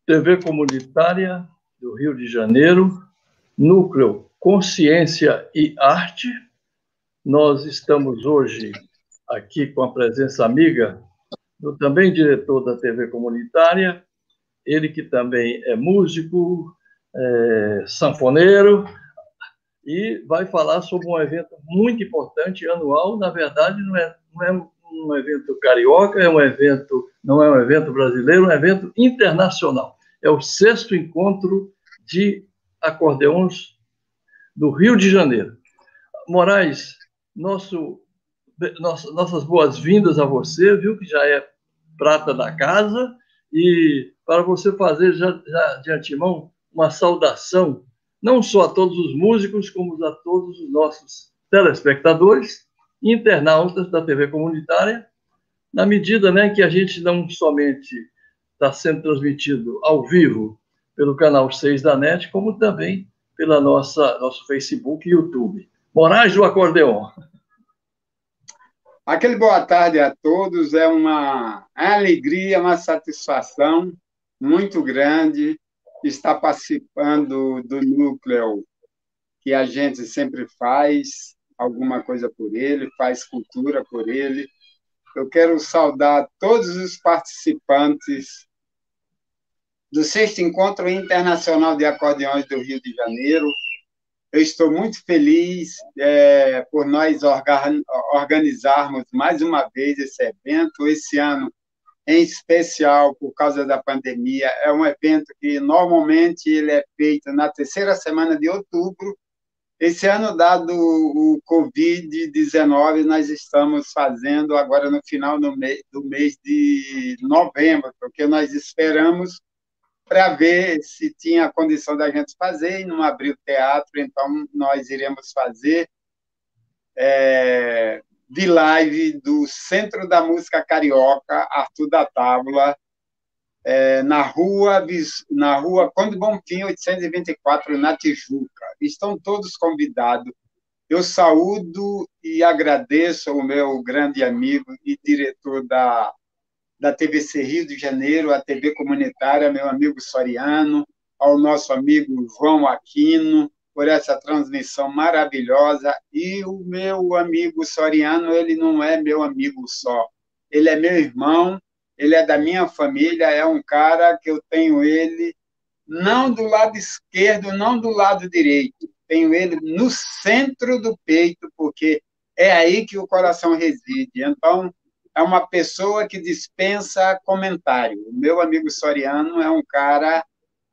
TV Comunitária do Rio de Janeiro, Núcleo Consciência e Arte. Nós estamos hoje aqui com a presença amiga do também diretor da TV Comunitária, ele que também é músico, sanfoneiro, e vai falar sobre um evento muito importante, anual. Na verdade, não é um evento carioca, não é um evento brasileiro, é um evento internacional. É o 6º encontro de acordeões do Rio de Janeiro. Moraes, nossas boas-vindas a você, viu, que já é prata da casa, e para você fazer já de antemão uma saudação, não só a todos os músicos, como a todos os nossos telespectadores e internautas da TV Comunitária, na medida, né, que a gente não somente está sendo transmitido ao vivo pelo canal 6 da NET, como também pela nosso Facebook e YouTube. Moraes do Acordeon. Aquele boa tarde a todos, é uma alegria, uma satisfação muito grande estar participando do núcleo que a gente sempre faz alguma coisa por ele, faz cultura por ele. Eu quero saudar todos os participantes do 6º Encontro Internacional de Acordeões do Rio de Janeiro. Eu estou muito feliz por nós organizarmos mais uma vez esse evento. Esse ano, em especial, por causa da pandemia, é um evento que normalmente ele é feito na 3ª semana de outubro. Esse ano, dado o Covid-19, nós estamos fazendo agora no final do mês de novembro, porque nós esperamos para ver se tinha condição da gente fazer, e não abriu teatro, então nós iremos fazer de live do Centro da Música Carioca, Arthur da Távola, na rua Conde Bonfim, 824, na Tijuca. Estão todos convidados. Eu saúdo e agradeço ao meu grande amigo e diretor da TVC Rio de Janeiro, a TV Comunitária, meu amigo Soriano, ao nosso amigo João Aquino, por essa transmissão maravilhosa. E o meu amigo Soriano, ele não é meu amigo só, ele é meu irmão, ele é da minha família, é um cara que eu tenho ele não do lado esquerdo, não do lado direito, tenho ele no centro do peito, porque é aí que o coração reside. Então, é uma pessoa que dispensa comentário. O meu amigo Soriano é um cara,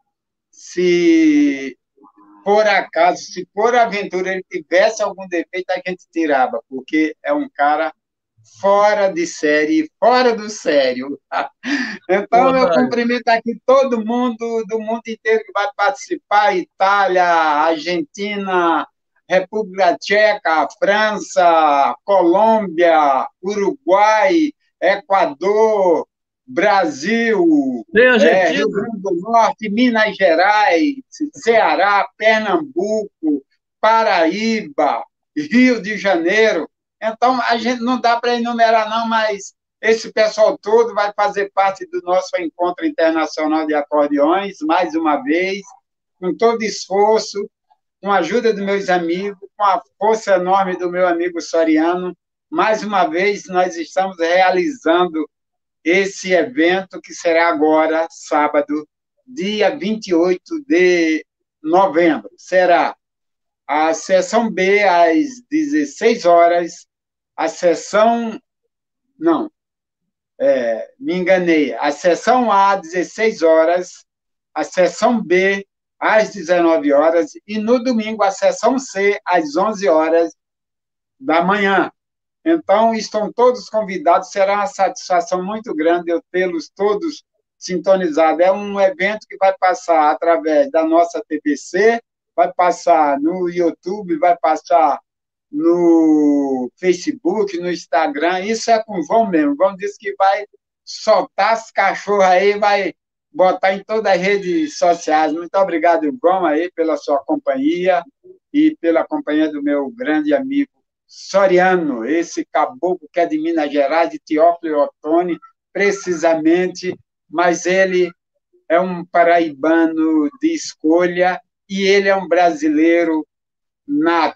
se por acaso, se por aventura ele tivesse algum defeito, a gente tirava, porque é um cara fora de série, fora do sério. Então, eu cumprimento aqui todo mundo do mundo inteiro que vai participar: Itália, Argentina, República Tcheca, França, Colômbia, Uruguai, Equador, Brasil, Rio Grande do Norte, Minas Gerais, Ceará, Pernambuco, Paraíba, Rio de Janeiro. Então, a gente não dá para enumerar, não, mas esse pessoal todo vai fazer parte do nosso Encontro Internacional de Acordeões, mais uma vez, com todo esforço, com a ajuda dos meus amigos, com a força enorme do meu amigo Soriano. Mais uma vez, nós estamos realizando esse evento, que será agora, sábado, dia 28 de novembro. Será a sessão B, às 16 horas, a sessão... Não, me enganei. A sessão A, às 16 horas, a sessão B, às 19 horas, e no domingo, a sessão C, às 11 horas da manhã. Então, estão todos convidados. Será uma satisfação muito grande eu tê-los todos sintonizados. É um evento que vai passar através da nossa TVC, vai passar no YouTube, vai passar no Facebook, no Instagram. Isso é com o João mesmo. O João disse que vai soltar as cachorras aí, vai botar em todas as redes sociais. Muito obrigado, João, aí, pela sua companhia e pela companhia do meu grande amigo Soriano, esse caboclo que é de Minas Gerais, de Teófilo Otoni, precisamente, mas ele é um paraibano de escolha e ele é um brasileiro nato.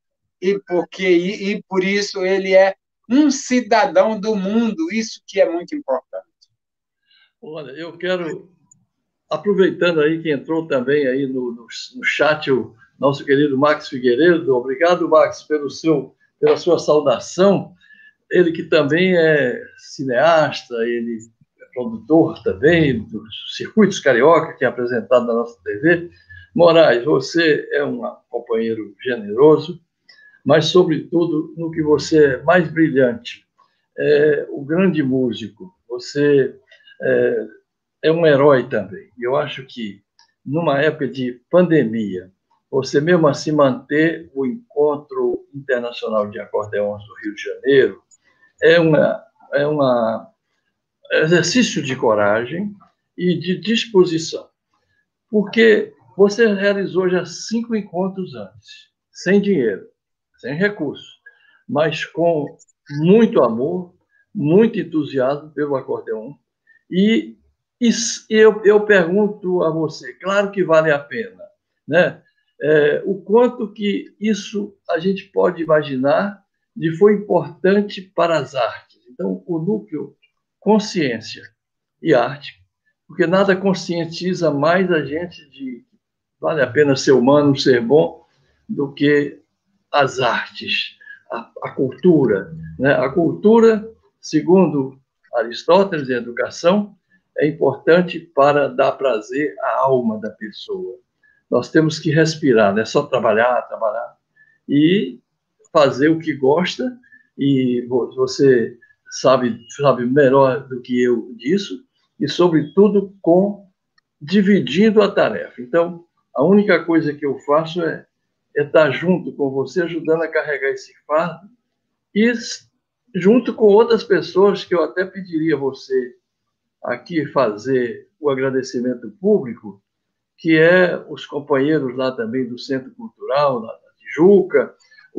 E por isso ele é um cidadão do mundo, isso que é muito importante. Olha, eu quero, aproveitando aí que entrou também aí no chat o nosso querido Max Figueiredo, obrigado, Max, pela sua saudação. Ele que também é cineasta, ele é produtor também dos Circuitos Carioca, que é apresentado na nossa TV. Moraes, você é um companheiro generoso, mas, sobretudo, no que você é mais brilhante, é o grande músico. Você é um herói também. E eu acho que, numa época de pandemia, você mesmo assim manter o Encontro Internacional de Acordeões do Rio de Janeiro é uma exercício de coragem e de disposição, porque você realizou já 5 encontros antes, sem dinheiro, sem recursos, mas com muito amor, muito entusiasmo pelo acordeão. E, eu pergunto a você, claro que vale a pena, né? O quanto que isso a gente pode imaginar de foi importante para as artes. Então, o núcleo consciência e arte, porque nada conscientiza mais a gente de vale a pena ser humano, ser bom, do que as artes, a cultura. Né? A cultura, segundo Aristóteles, em educação, é importante para dar prazer à alma da pessoa. Nós temos que respirar, não é só trabalhar, trabalhar, e fazer o que gosta, e você sabe melhor do que eu disso, e, sobretudo, dividindo a tarefa. Então, a única coisa que eu faço é estar junto com você, ajudando a carregar esse fardo, e junto com outras pessoas que eu até pediria a você aqui fazer o agradecimento público, que é os companheiros lá também do Centro Cultural, lá da Tijuca,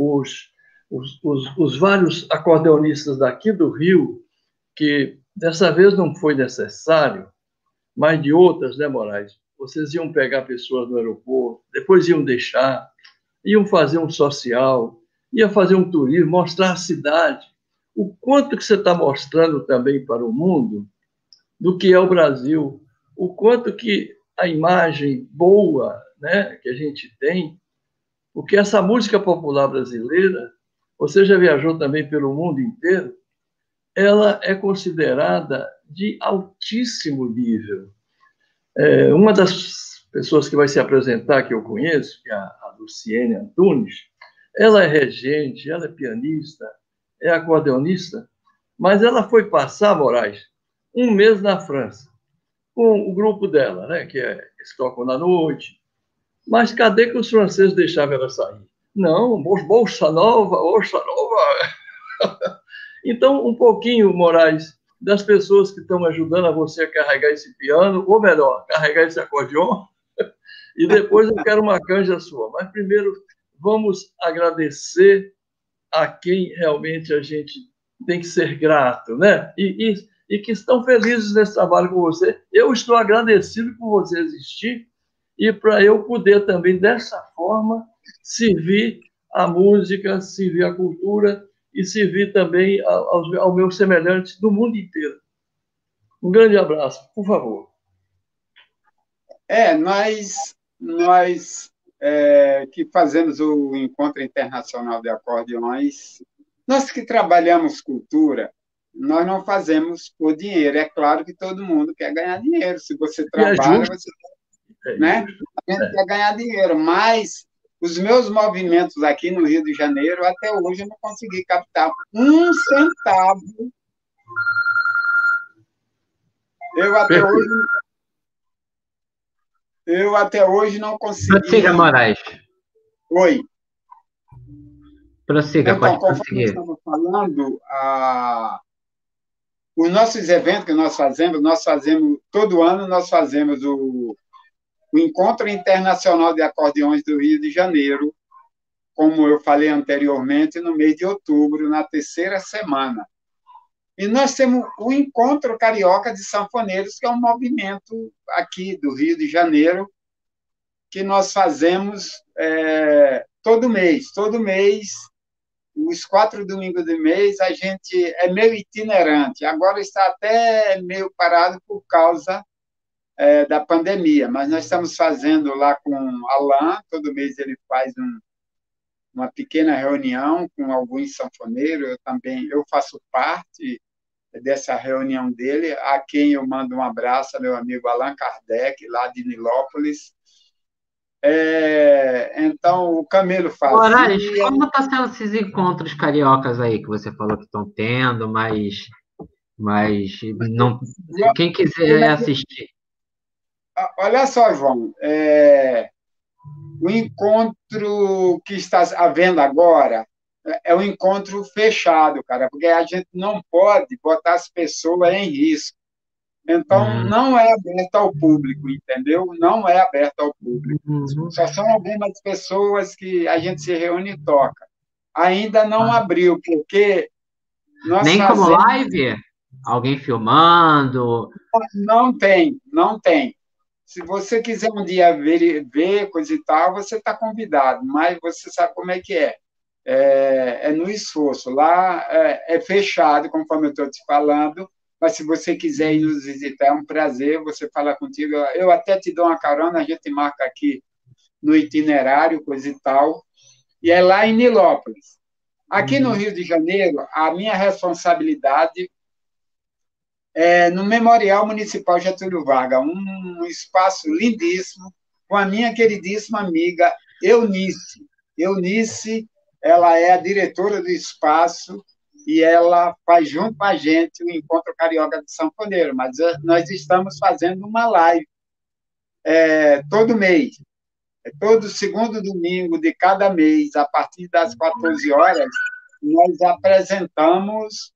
os vários acordeonistas daqui do Rio, que dessa vez não foi necessário, mas de outras, né, Moraes? Vocês iam pegar pessoas no aeroporto, depois iam deixar, iam fazer um social, ia fazer um turismo, mostrar a cidade. O quanto que você está mostrando também para o mundo do que é o Brasil, o quanto que a imagem boa, né, que a gente tem, porque essa música popular brasileira, você já viajou também pelo mundo inteiro, ela é considerada de altíssimo nível. Uma das pessoas que vai se apresentar, que eu conheço, que é a Luciene Antunes, ela é regente, ela é pianista, é acordeonista, mas ela foi passar, Moraes, 1 mês na França, com o grupo dela, né, que eles tocam na noite. Mas cadê que os franceses deixavam ela sair? Não, bolsa nova, bolsa nova. Então, um pouquinho, Moraes, das pessoas que estão ajudando a você a carregar esse piano, ou melhor, carregar esse acordeon, e depois eu quero uma canja sua. Mas primeiro, vamos agradecer a quem realmente a gente tem que ser grato, né? E que estão felizes nesse trabalho com você. Eu estou agradecido por você existir e para eu poder também, dessa forma, servir a música, servir a cultura e servir também ao meu semelhante do mundo inteiro. Um grande abraço, por favor. Nós que fazemos o Encontro Internacional de Acordeões, nós que trabalhamos cultura, nós não fazemos por dinheiro. É claro que todo mundo quer ganhar dinheiro. Se você trabalha, você né? A gente quer ganhar dinheiro, mas os meus movimentos aqui no Rio de Janeiro, até hoje, eu não consegui captar 1 centavo. Eu até hoje não consegui. Prossiga, Moraes. Oi. Prossiga, então, pode conforme prosseguir. estava falando, os nossos eventos que nós fazemos todo ano, nós fazemos o Encontro Internacional de Acordeões do Rio de Janeiro, como eu falei anteriormente, no mês de outubro, na 3ª semana. E nós temos o Encontro Carioca de Sanfoneiros, que é um movimento aqui do Rio de Janeiro, que nós fazemos todo mês. Todo mês, os 4 domingos do mês, a gente é meio itinerante. Agora está até meio parado por causa da pandemia, mas nós estamos fazendo lá com o Alain, todo mês ele faz uma pequena reunião com alguns sanfoneiros, eu faço parte dessa reunião dele, a quem eu mando um abraço, meu amigo Allan Kardec, lá de Nilópolis. Então, o Camelo fazia... Moraes, como está sendo esses encontros cariocas aí que você falou que estão tendo, mas não, quem quiser assistir. Olha só, João, o encontro que está havendo agora é um encontro fechado, cara, porque a gente não pode botar as pessoas em risco. Então, não é aberto ao público, entendeu? Não é aberto ao público. Só são algumas pessoas que a gente se reúne e toca. Ainda não abriu, porque nós nem fazemos... como live? Alguém filmando? Não tem, não tem. Se você quiser um dia ver coisa e tal, você está convidado, mas você sabe como é que é. É no esforço. Lá é fechado, conforme eu estou te falando, mas se você quiser ir nos visitar, é um prazer você falar contigo. Eu até te dou uma carona, a gente marca aqui no itinerário, coisa e tal, e é lá em Nilópolis. Aqui no Rio de Janeiro, a minha responsabilidade no Memorial Municipal Getúlio Vargas, um espaço lindíssimo, com a minha queridíssima amiga Eunice. Eunice, ela é a diretora do espaço e ela faz junto com a gente o Encontro Carioca de Sanfoneiro, mas nós estamos fazendo uma live todo mês, todo segundo domingo de cada mês, a partir das 14 horas, nós apresentamos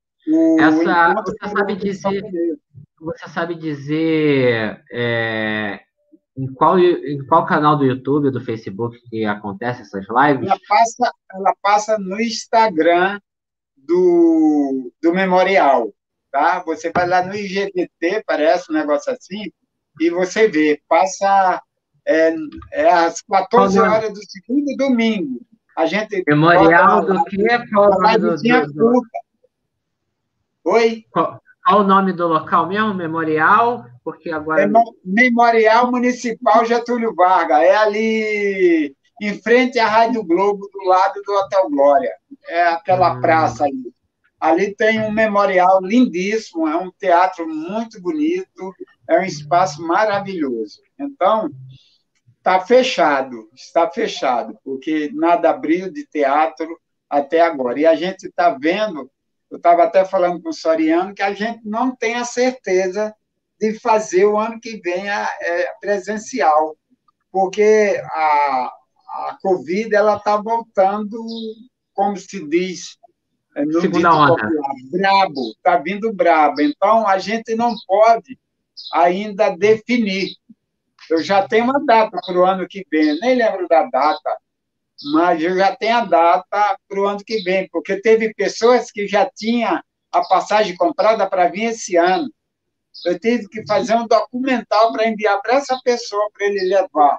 você sabe dizer em qual canal do YouTube ou do Facebook que acontece essas lives? Ela passa no Instagram do Memorial, tá? Você vai lá no IGTV, parece um negócio assim, e você vê, passa às 14 horas do segundo domingo. A gente Memorial do quê? Qual o nome do... Oi? Qual o nome do local mesmo? Memorial? Porque agora... Memorial Municipal Getúlio Vargas. É ali, em frente à Rádio Globo, do lado do Hotel Glória. É aquela praça ali. Ali tem um memorial lindíssimo, é um teatro muito bonito, é um espaço maravilhoso. Então, está fechado, porque nada abriu de teatro até agora. E a gente está vendo... Eu estava até falando com o Soriano que a gente não tem a certeza de fazer o ano que vem presencial, porque a Covid está voltando, como se diz, no segunda onda. Popular, brabo, está vindo brabo. Então, a gente não pode ainda definir. Eu já tenho uma data para o ano que vem, nem lembro da data, mas eu já tenho a data para o ano que vem, porque teve pessoas que já tinham a passagem comprada para vir esse ano. Eu tive que fazer um documental para enviar para essa pessoa, para ele levar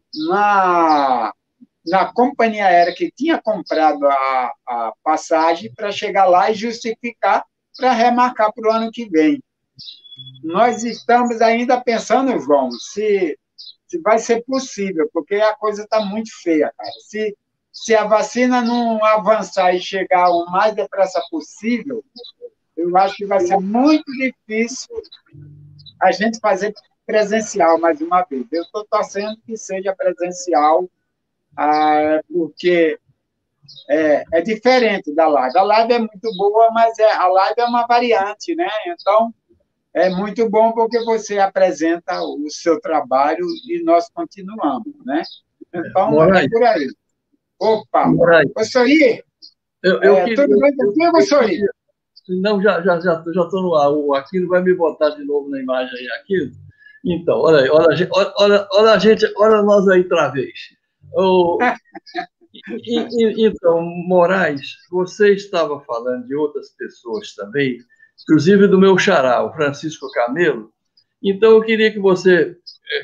na companhia aérea que tinha comprado a passagem, para chegar lá e justificar para remarcar para o ano que vem. Nós estamos ainda pensando, João, se vai ser possível, porque a coisa está muito feia, cara. Se a vacina não avançar e chegar o mais depressa possível, eu acho que vai ser muito difícil a gente fazer presencial mais uma vez. Eu estou torcendo que seja presencial, porque é diferente da live. A live é muito boa, mas a live é uma variante, né? Então, é muito bom porque você apresenta o seu trabalho e nós continuamos, né? Então, é por aí. Opa! Ô, Sori, tudo bem contigo, Sori? Não, já estou no ar. O Aquino vai me botar de novo na imagem aí, Aquino. Então, olha aí, olha nós aí outra vez. Então, Moraes, você estava falando de outras pessoas também, inclusive do meu xará, o Francisco Camelo. Então, eu queria que você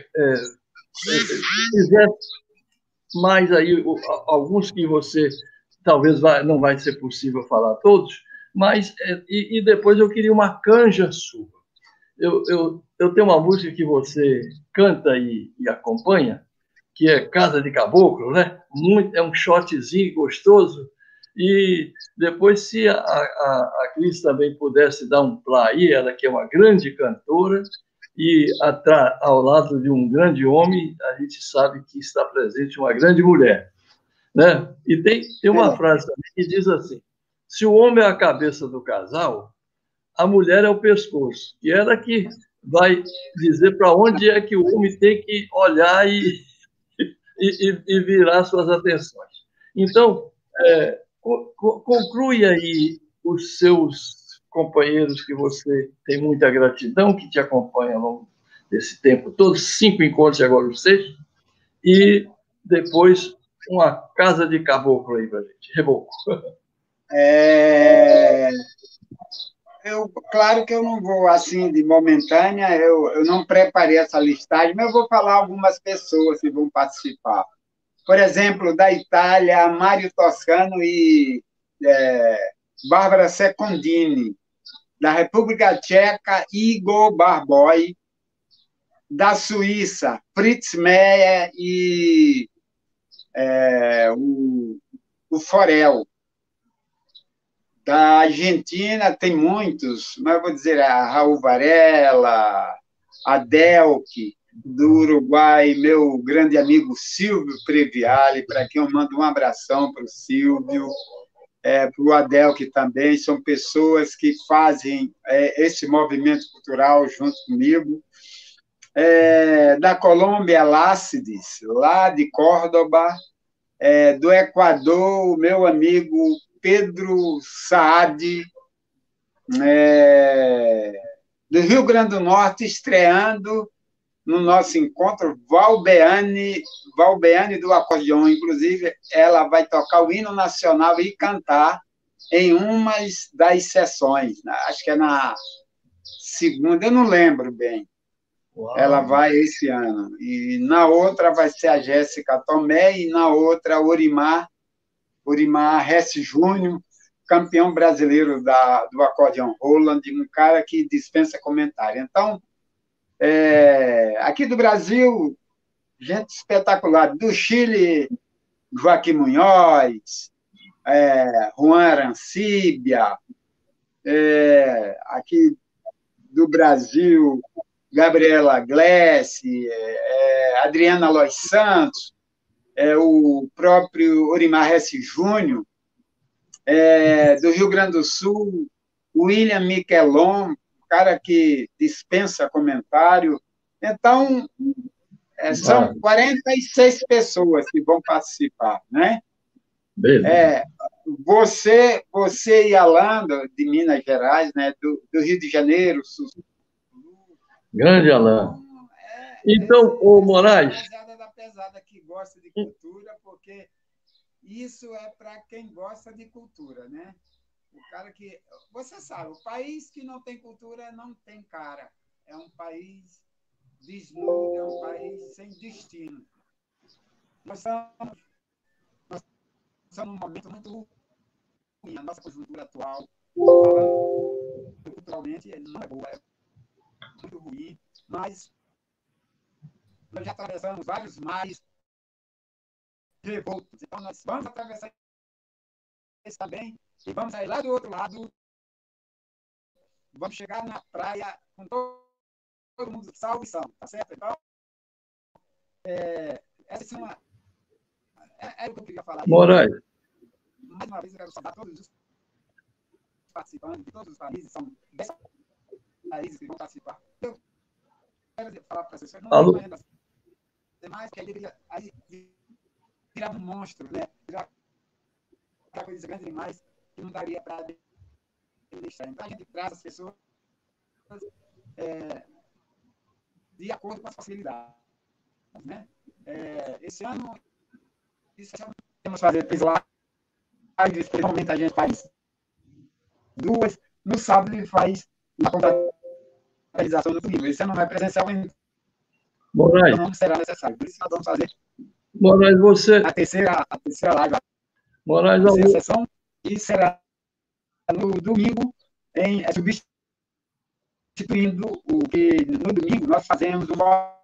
fizesse mais aí alguns que você talvez não vai ser possível falar todos, mas e depois eu queria uma canja sua. Eu tenho uma música que você canta e acompanha, que é Casa de Caboclo, né? É um shotzinho gostoso. E depois, se a Cris também pudesse dar um play aí, ela que é uma grande cantora, e ao lado de um grande homem, a gente sabe que está presente uma grande mulher. Né? E tem uma frase também que diz assim: se o homem é a cabeça do casal, a mulher é o pescoço. E ela que vai dizer para onde é que o homem tem que olhar e virar suas atenções. Então, conclui aí os seus companheiros que você tem muita gratidão, que te acompanham ao longo desse tempo, todos 5 encontros e agora o 6º, e depois uma casa de caboclo aí para a gente. Reboco. Claro que eu não vou assim de momentânea, eu não preparei essa listagem, mas eu vou falar algumas pessoas que vão participar. Por exemplo, da Itália, Mário Toscano e Bárbara Secondini. Da República Tcheca, Igor Barboy. Da Suíça, Fritz Meyer e o Forel. Da Argentina tem muitos, mas eu vou dizer a Raul Varela, a Delque. Do Uruguai, meu grande amigo Silvio Previale, para quem eu mando um abração para o Silvio, para o Adelque também, são pessoas que fazem esse movimento cultural junto comigo. Da Colômbia, Lácides, lá de Córdoba. Do Equador, o meu amigo Pedro Saad. Do Rio Grande do Norte, estreando no nosso encontro, Valbeane do acordeão. Inclusive, ela vai tocar o hino nacional e cantar em uma das sessões. Acho que é na segunda, eu não lembro bem. Uau. Ela vai esse ano. E na outra vai ser a Jéssica Tomé e na outra Orimar Hesse Júnior, campeão brasileiro do acordeão Roland, um cara que dispensa comentário. Então, aqui do Brasil, gente espetacular. Do Chile, Joaquim Munhoz, Juan Arancibia. Aqui do Brasil, Gabriela Glessi, Adriana Lois Santos, o próprio Orimar Hesse Júnior. Do Rio Grande do Sul, William Miquelon, cara que dispensa comentário. Então, são 46 pessoas que vão participar, né? Você e Alain, de Minas Gerais, né? Do Rio de Janeiro. Grande Alain. Então, o Moraes... Rapaziada da pesada que gosta de cultura, porque isso é para quem gosta de cultura, né? O cara que... Você sabe, o país que não tem cultura não tem cara. É um país desnudo, é um país sem destino. Nós estamos num momento muito ruim. A nossa conjuntura atual, falando culturalmente, não é boa, é muito ruim, mas nós já atravessamos vários mares revoltos. Então, nós vamos atravessar isso também e vamos sair lá do outro lado. Vamos chegar na praia com todo mundo salvo e são, tá certo? Então, essa é uma... É o que eu queria falar. Moraes. Mais uma vez, eu quero saudar todos os participantes de todos os países, são 10 países que vão participar. Eu quero falar para vocês, não tem mais demais, que aí virar um monstro, né? Virar uma coisa grande demais que não daria para deixar. Então, a gente traz as pessoas de acordo com as facilidades, né? Esse ano, isso é um fazer 3 lives, normalmente a gente faz 2. No sábado ele faz uma confraternização do domingo. Esse ano não é presencial ainda. Moraes, Então não será necessário. Por isso nós vamos fazer Moraes, você... a terceira live, Moraes, a terceira sessão, e será no domingo, substituindo o que no domingo nós fazemos uma...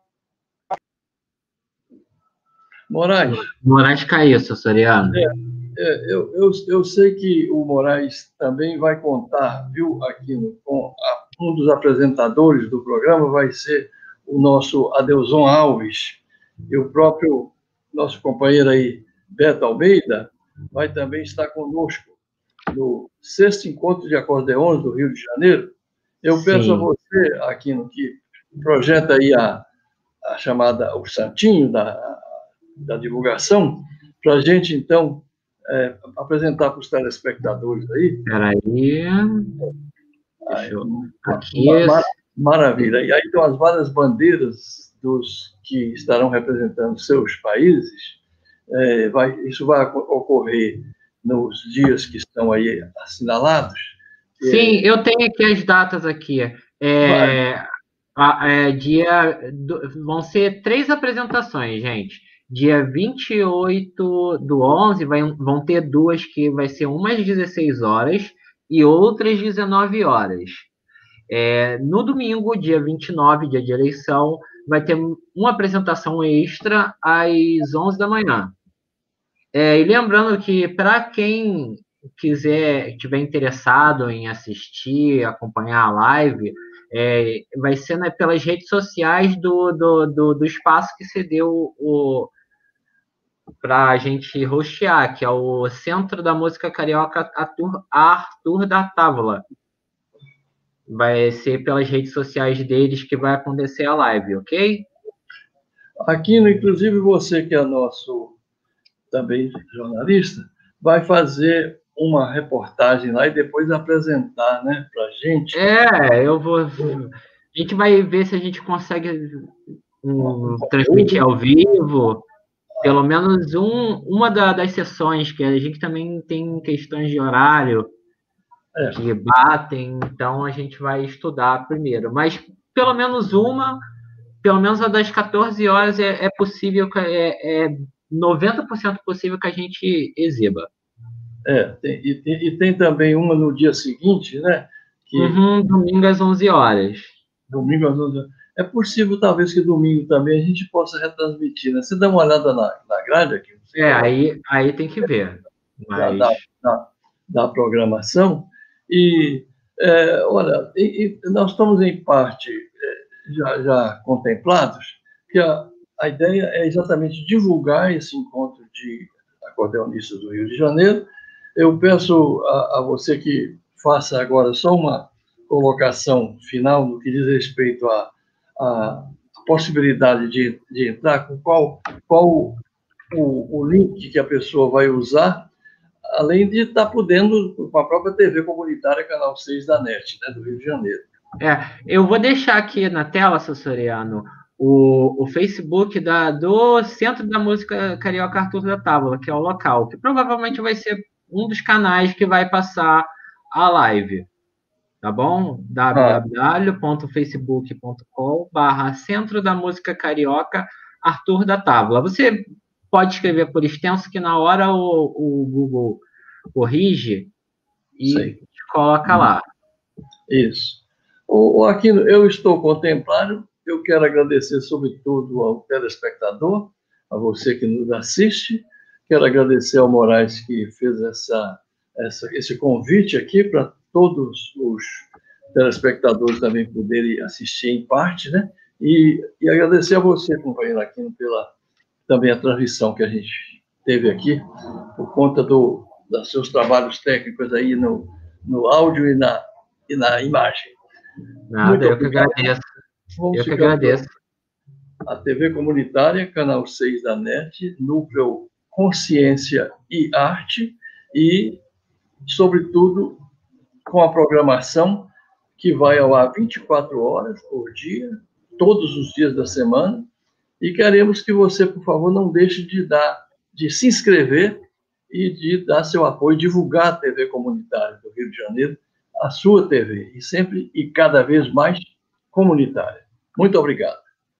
Moraes caiu, seu Soriano. Eu sei que o Moraes também vai contar, viu, aqui com um dos apresentadores do programa vai ser o nosso Adelson Alves, e o próprio nosso companheiro aí, Beto Almeida, vai também estar conosco no 6º Encontro de Acordeões do Rio de Janeiro. Eu peço a você, Aquino, que projeta aí a chamada, o santinho da divulgação, para a gente, então, apresentar para os telespectadores aí. Espera aí. Deixa eu... Aqui. Maravilha. E aí estão as várias bandeiras dos que estarão representando seus países. Isso vai ocorrer nos dias que estão aí assinalados. Sim, eu tenho aqui as datas aqui. Vão ser 3 apresentações, gente. Dia 28/11 vão ter 2 que vai ser umas 16 horas e outras 19 horas. No domingo, dia 29, dia de eleição, vai ter uma apresentação extra às 11 da manhã. E lembrando que, para quem estiver interessado em assistir, acompanhar a live, vai ser pelas redes sociais do espaço que cedeu para a gente hostear, que é o Centro da Música Carioca Arthur da Távola. Vai ser pelas redes sociais deles que vai acontecer a live, ok? Aquino, inclusive você que é nosso também jornalista, vai fazer uma reportagem lá e depois apresentar, né, para a gente. Eu vou... A gente vai ver se a gente consegue transmitir ao vivo, pelo menos uma das sessões, que a gente também tem questões de horário que batem, então a gente vai estudar primeiro. Mas pelo menos a das 14 horas é possível, 90% possível que a gente exiba. Tem também uma no dia seguinte, né? Domingo às 11 horas. Domingo às 11 horas. É possível, talvez, que domingo também a gente possa retransmitir, né? Você dá uma olhada na grade aqui. Aí tem que ver. Mas... Da programação. E, olha, nós estamos em parte já contemplados que a ideia é exatamente divulgar esse encontro de acordeonistas do Rio de Janeiro. Eu peço a você que faça agora só uma colocação final no que diz respeito à possibilidade de entrar, com qual o link que a pessoa vai usar, além de estar podendo com a própria TV comunitária, Canal 6 da NET, né, do Rio de Janeiro. Eu vou deixar aqui na tela, seu Soriano, o Facebook do Centro da Música Carioca Arthur da Távola, que é o local, que provavelmente vai ser um dos canais que vai passar a live, tá bom? www.facebook.com/Centro da Música Carioca Arthur da Távola. Você pode escrever por extenso, que na hora o Google corrige e coloca lá. Isso. Aquino, eu estou contemplado. Eu quero agradecer, sobretudo, ao telespectador, a você que nos assiste. Quero agradecer ao Moraes, que fez esse convite aqui para todos os telespectadores também poderem assistir em parte, né? E agradecer a você, companheiro Aquino, pela também a transmissão que a gente teve aqui, por conta dos seus trabalhos técnicos aí no áudio e na imagem. Nada, eu que agradeço. Eu que agradeço. A TV comunitária, Canal 6 da NET, Núcleo Consciência e Arte, e, sobretudo, com a programação que vai ao ar 24 horas por dia, todos os dias da semana, e queremos que você, por favor, não deixe de se inscrever e de dar seu apoio, divulgar a TV comunitária do Rio de Janeiro, a sua TV, e sempre e cada vez mais comunitária. Muito obrigado.